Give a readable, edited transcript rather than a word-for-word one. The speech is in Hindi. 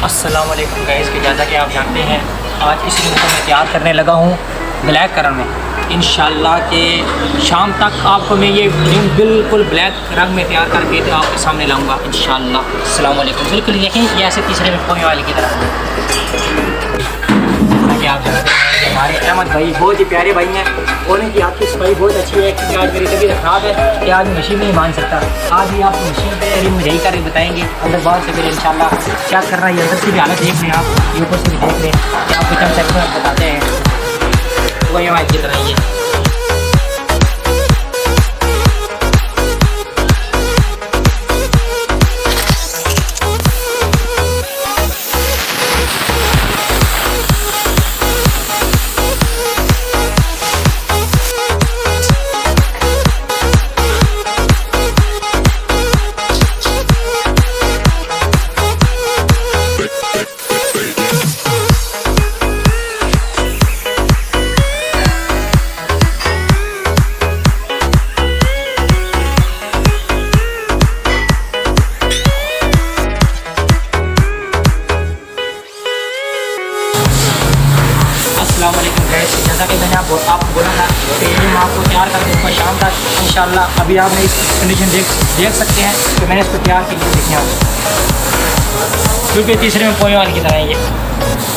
अस्सलाम वालेकुम गाइस, कि जैसा कि आप जानते हैं आज इस रिंग को मैं तैयार करने लगा हूँ ब्लैक कलर में। इंशाल्लाह के शाम तक आपको मैं ये रिंग बिल्कुल ब्लैक रंग में तैयार करके तो आपके सामने लाऊंगा इंशाल्लाह। अस्सलाम वालेकुम। बिल्कुल देखें ये ऐसे तीसरे में पोने वाले की तरह। ताकि आप जानते हैं हमारे अहमद भाई बहुत ही प्यारे भाई हैं और इनकी आपकी सफाई बहुत अच्छी है। क्योंकि आज मेरी तबीयत ख़राब है कि आज मशीन नहीं मान सकता। आज ही आप मशीन पे रिंग यही करके बताएंगे। अंदर बाहर से फिर इंशाल्लाह क्या करना है, अंदर से भी हालत देख लें आप, ऊपर से भी देख लें कि आपको चंद सेकंड में बताते हैं। वही हमारी की तरह ये अस्सलाम वालेकुम गाइस, जैसा कि मैंने आपको बोला था कि मैं आपको तैयार कर दूँगा शाम तक इंशाल्लाह। अभी आपने इस कंडीशन देख सकते हैं कि मैंने इसको तैयार किया। देखिए आप बिल्कुल तीसरे में पोने वाले की तरह है ये।